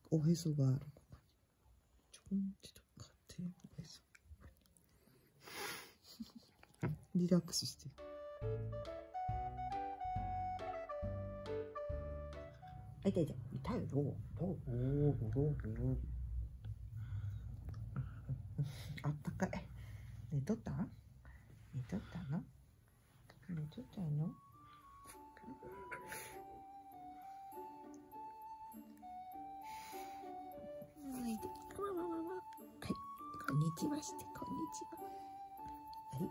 おへそがある。ちょんちと勝手におへそ。リラックスして。あ、痛い痛い。痛いよ。あったかい。寝とったの？寝とったの？寝とったの？はい、こんにちはして、こんにちは。はい。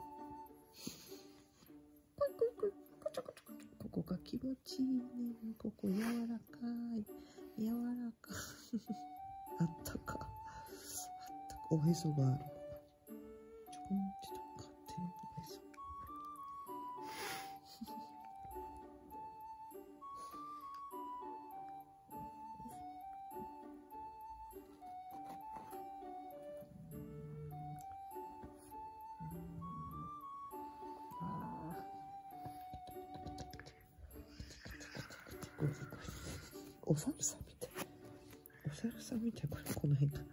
こいこいこい、こちょこちょこちょ。ここが気持ちいいね。ここ柔らかい。柔らかい。あったか。あったか。おへそがある。ちょんちと勝手におへそ。お猿さんみたい。お猿さんみたい。この辺か。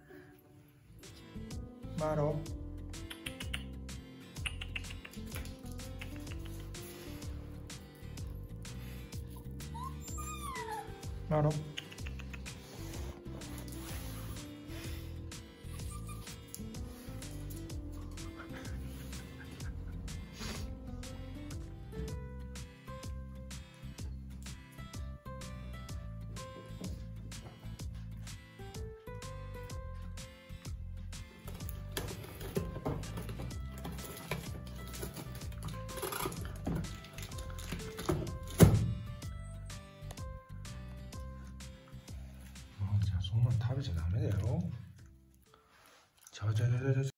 マロ。マロ。そんなの食べちゃダメだよ。ちゃちゃちゃちゃちゃ。